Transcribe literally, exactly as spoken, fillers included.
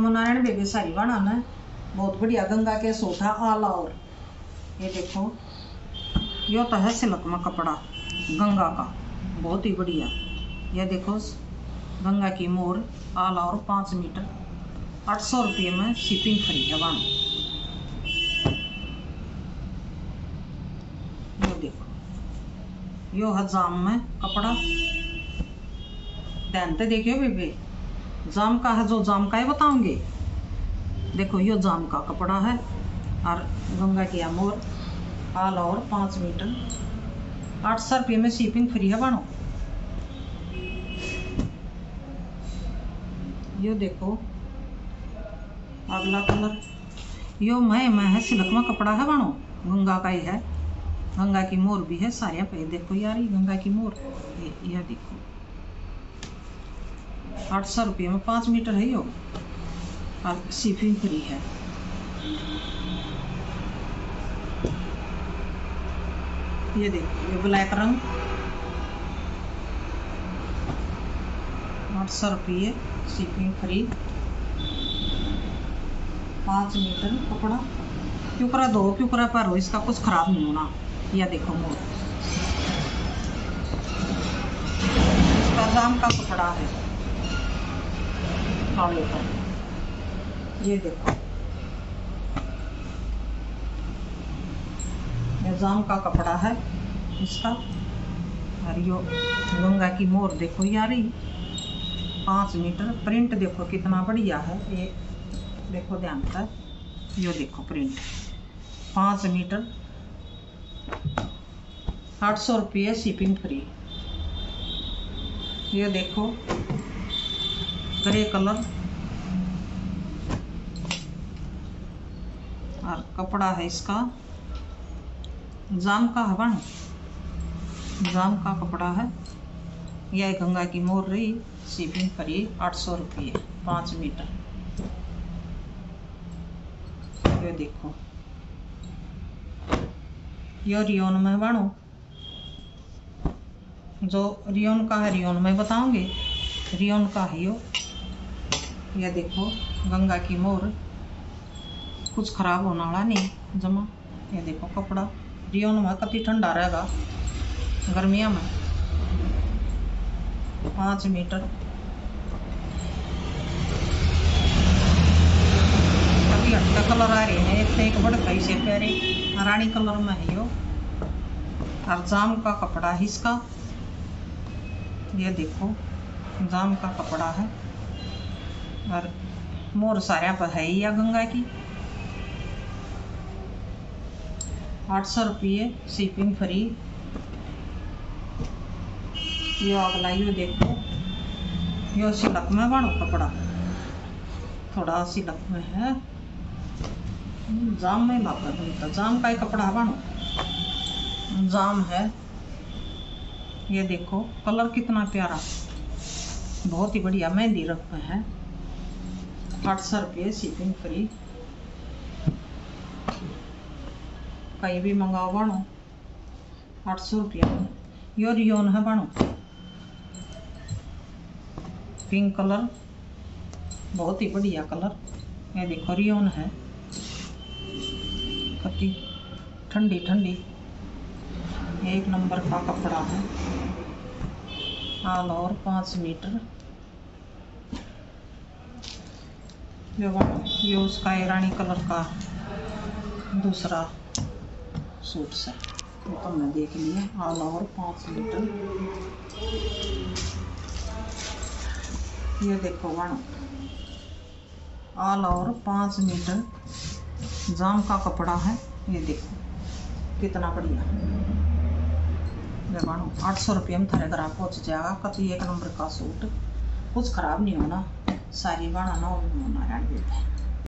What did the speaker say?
नमो Narayan baby सारी बनाना बहुत बढ़िया गंगा के सूट है आला। और ये देखो यो तो है सिल्क में कपड़ा गंगा का बहुत ही बढ़िया। ये देखो गंगा की मोर आला और पाँच मीटर आठ सौ रुपये में शिपिंग फ्री है बानो। यो देखो यो है जाम में कपड़ा ध्यान से देखियो बेबी जाम का है जो जाम का है बताऊंगे। देखो यो जाम का कपड़ा है और गंगा की मोर आल और पाँच मीटर आठ सौ रुपये में शिपिंग फ्री है बानो। यो देखो अगला कलर यो मैं मैं है सिल्क में कपड़ा है बानो गंगा का ही है। गंगा की मोर भी है सारे पे देखो यार ये गंगा की मोर यह देखो आठ सौ रुपये में पाँच मीटर है यो और शिपिंग फ्री है। ये देखो ये ब्लैक रंग आठ सौ रुपये शिपिंग फ्री पाँच मीटर कपड़ा क्यों करा दो क्यों करा पर हो इसका कुछ खराब नहीं होना। यह देखो मोर इसका जाम का कपड़ा है काले का। ये देखो ये जाम का कपड़ा है इसका। और यो गंगा की मोर देखो यार पाँच मीटर प्रिंट देखो कितना बढ़िया है। ये देखो ध्यान से यो देखो प्रिंट पाँच मीटर आठ सौ रुपये शिपिंग फ्री। ये देखो ग्रे कलर और कपड़ा है इसका जाम का है बन जाम का कपड़ा है। यह गंगा की मोर रही शिपिंग फ्री आठ सौ रुपये पाँच मीटर। ये देखो यो रियोन में बनो जो रियोन का है रियोन में बताऊंगे रियोन का है यो। ये देखो गंगा की मोर कुछ खराब होने वाला नहीं जमा। ये देखो कपड़ा रियोन में कति ठंडा रहेगा गर्मिया में पाँच मीटर कभी हटका कलर आ रहे हैं एक से एक बड़े कई से प्यारे रानी कलर में है यो और जाम का कपड़ा है इसका। ये देखो जाम का कपड़ा है और मोर सारे पर है या गंगा की आठ सौ रुपये शिपिंग फ्री। यो अगला यो देखो यो सिल्क में बनो कपड़ा थोड़ा सिल्क में है जाम में लगा जाम का ही कपड़ा बनो जाम है। ये देखो कलर कितना प्यारा बहुत ही बढ़िया मेहंदी रंग में है आठ सौ रुपये शिपिंग फ्री। कहीं भी मंगाओ बनो आठ सौ रुपया में। यो रियोन है बनो पिंक कलर बहुत ही बढ़िया कलर। ये देखो रियोन है कति ठंडी ठंडी एक नंबर का कपड़ा है आल और पाँच मीटर। जो ये उसका रानी कलर का दूसरा सूट से तो तुमने देख लिया आल और पाँच मीटर। ये देखो बनो आल और पाँच मीटर जाम का कपड़ा है। ये देखो कितना बढ़िया बनो आठ सौ रुपये में थारे घर पहुँच जाएगा कति एक नंबर का सूट कुछ खराब नहीं होना सारी बनाना और नारायण बेबी।